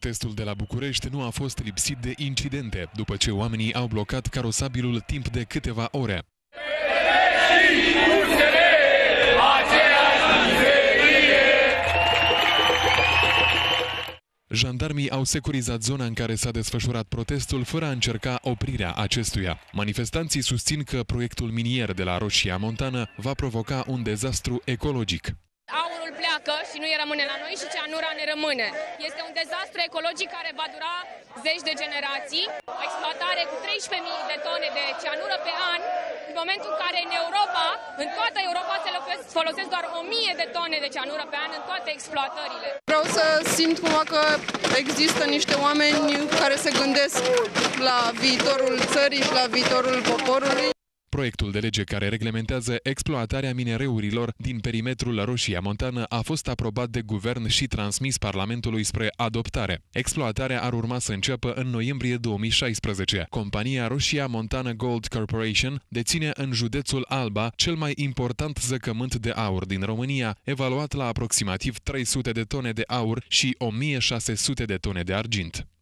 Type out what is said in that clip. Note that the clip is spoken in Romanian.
Protestul de la București nu a fost lipsit de incidente, după ce oamenii au blocat carosabilul timp de câteva ore. Jandarmii au securizat zona în care s-a desfășurat protestul fără a încerca oprirea acestuia. Manifestanții susțin că proiectul minier de la Roșia Montană va provoca un dezastru ecologic. Aurul pleacă și nu rămâne la noi și cianura ne rămâne. Este un dezastru ecologic care va dura zeci de generații. O exploatare cu 13.000 de tone de cianură pe an, în momentul în care în toată Europa se folosesc doar 1.000 de tone de cianură pe an în toate exploatările. Vreau să simt cumva că există niște oameni care se gândesc la viitorul țării și la viitorul poporului. Proiectul de lege care reglementează exploatarea minereurilor din perimetrul Roșia Montană a fost aprobat de guvern și transmis Parlamentului spre adoptare. Exploatarea ar urma să înceapă în noiembrie 2016. Compania Roșia Montană Gold Corporation deține în județul Alba cel mai important zăcământ de aur din România, evaluat la aproximativ 300 de tone de aur și 1.600 de tone de argint.